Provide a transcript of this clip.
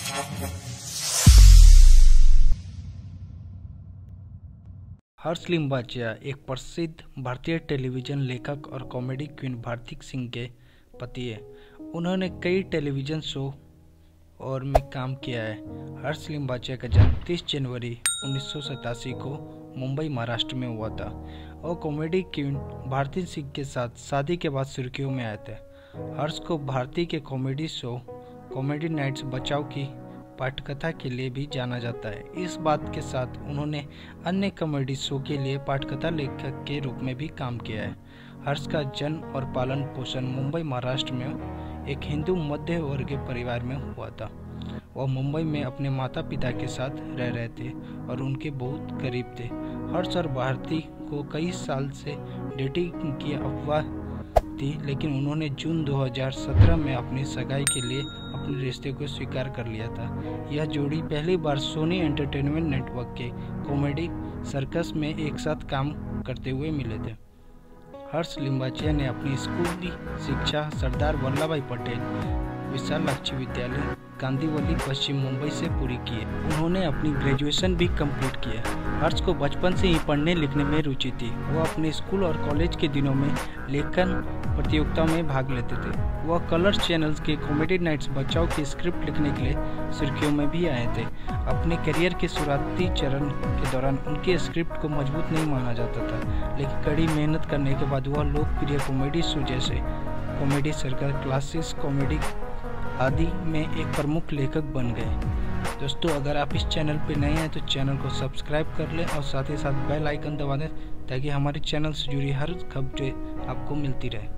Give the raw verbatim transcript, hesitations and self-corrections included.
हर्ष लिम्बाचिया एक प्रसिद्ध भारतीय टेलीविज़न लेखक और कॉमेडी क्वीन भारती सिंह के पति हैं। उन्होंने कई टेलीविज़न शो और में काम किया है। हर्ष लिम्बाचिया का जन्म तीस जनवरी उन्नीस सौ सतासी को मुंबई, महाराष्ट्र में हुआ था और कॉमेडी क्वीन भारती सिंह के साथ शादी के बाद सुर्खियों में आए थे। हर्ष को भारती के comedy show comedy nights Bachao की पटकथा के लिए भी जाना जाता है। इस बात के साथ उन्होंने अन्य कॉमेडी शो के लिए पटकथा लेखक के रूप में भी काम किया है। हर्ष का जन्म और पालन पोषण मुंबई, महाराष्ट्र में एक हिंदू मध्य वर्गीय परिवार में हुआ था। वह मुंबई में अपने माता पिता के साथ रह रहे थे और उनके बहुत करीब थे। हर्ष और भारती को कई साल से डेटिंग की अफवाह थी, लेकिन उन्होंने जून दो हज़ार सत्रह में अपनी सगाई के लिए अपने रिश्ते को स्वीकार कर लिया था। यह जोड़ी पहली बार सोनी एंटरटेनमेंट नेटवर्क के कॉमेडी सर्कस में एक साथ काम करते हुए मिले थे। हर्ष लिम्बाचिया ने अपनी स्कूली शिक्षा सरदार वल्लभ भाई पटेल विशालाक्षी विद्यालय गांधीवली, पश्चिम मुंबई से पूरी की है। उन्होंने अपनी ग्रेजुएशन भी कंप्लीट किया। हर्ष को बचपन से ही पढ़ने लिखने में रुचि थी। वह अपने स्कूल और कॉलेज के दिनों में लेखन प्रतियोगिताओं में भाग लेते थे। वह कलर्स चैनल्स के कॉमेडी नाइट्स बचाओ की स्क्रिप्ट लिखने के लिए सुर्खियों में भी आए थे। अपने करियर के शुरुआती चरण के दौरान उनके स्क्रिप्ट को मजबूत नहीं माना जाता था, लेकिन कड़ी मेहनत करने के बाद वह लोकप्रिय कॉमेडी शो जैसे कॉमेडी सर्कल, क्लासिक्स कॉमेडी आदि में एक प्रमुख लेखक बन गए। दोस्तों, अगर आप इस चैनल पर नए हैं तो चैनल को सब्सक्राइब कर लें और साथ ही साथ बेल आइकन दबा दें ताकि हमारे चैनल से जुड़ी हर खबरें आपको मिलती रहे।